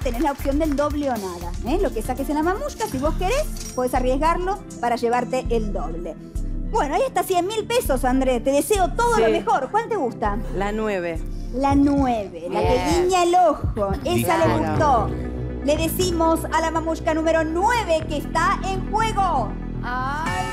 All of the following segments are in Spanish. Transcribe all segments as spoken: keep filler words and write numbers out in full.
tenés la opción del doble o nada. ¿eh? Lo que saques en la mamushka, si vos querés, podés arriesgarlo para llevarte el doble. Bueno, ahí está cien mil pesos, André. Te deseo todo sí. lo mejor. ¿Cuál te gusta? La nueve. La nueve, la que guiña el ojo. Esa claro. le gustó. Le decimos a la mamushka número nueve que está en juego. ¡Ay!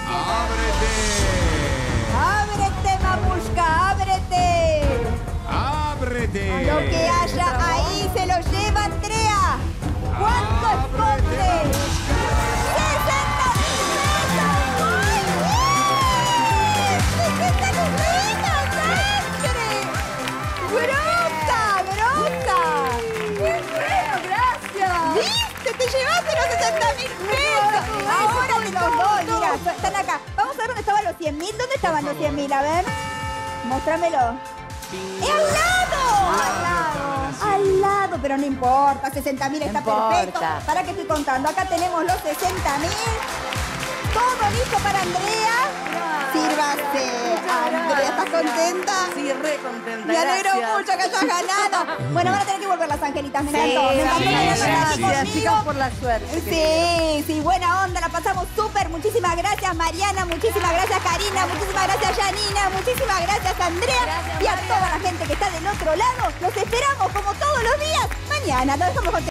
¡Ábrete! ¡Ábrete, mamushka! ¡Ábrete! ¡Ábrete! Lo que haya ahí se lo lleva Andrea. ¿Cuánto esconde? ¡sesenta mil pesos! ¡Muy bien! ¡sesenta mil pesos, André! ¡Broca, broca! ¡Muy bueno, gracias! ¿Viste? ¡Te llevaste los sesenta mil pesos! Ahora te los doy, mira, están acá. Vamos a ver dónde estaban los cien mil. ¿Dónde estaban los cien mil? A ver. Mostrámelo. ¡Es al lado! ¡Al lado! Al lado, pero no importa. sesenta mil está perfecto. ¿Para qué estoy contando? Acá tenemos los sesenta mil. Todo listo para Andrea. Sírvase. Andrea, ¿estás contenta? Sí, re contenta. Me alegro gracias. mucho que hayas ganado. Bueno, van a tener que volver las angelitas. Me sí, encantó. Me encantó. Sí, sí, gracias, chicas, por la suerte. Sí, sí, buena onda. La pasamos súper. Muchísimas gracias, Mariana. Muchísimas gracias, Karina. Muchísimas gracias, Janina. Muchísimas gracias, Andrea. Gracias, y a toda la gente que está del otro lado. Los esperamos como todos los días mañana. Nos dejamos con